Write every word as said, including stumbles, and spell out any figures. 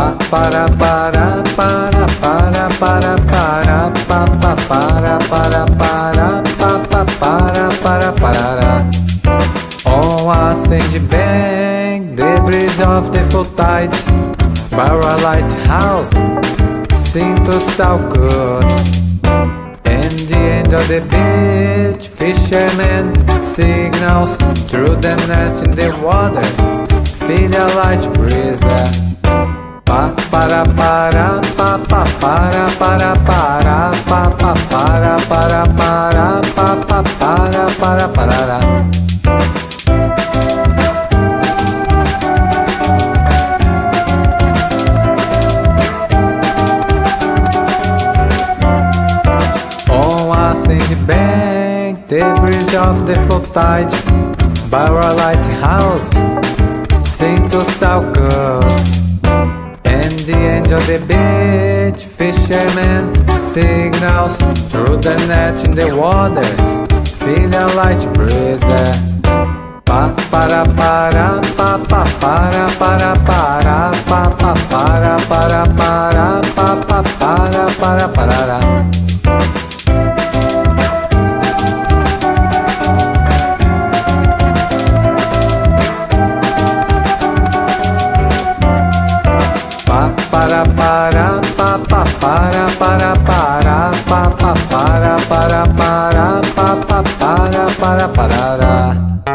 Pa para para para para para para pa pa para para para pa pa para para para. On ascend bank, the breeze of the full tide, Barra lighthouse, Sintos Talcos. And the end of the beach, fishermen signals through the net in the waters, feel a light breeze. Pa para para pa pa para para para pa pa para para para pa pa para para para. On a sandy bank, the breeze of the full tide, Barra lighthouse, Sintos Talcos. And the end of the beach, fishermen signals through the net in the waters, feel a light breeze. Pa para para pa pa para para para pa pa para para para pa pa para para para. Para para pa pa para para para pa pa para para para pa pa para para para.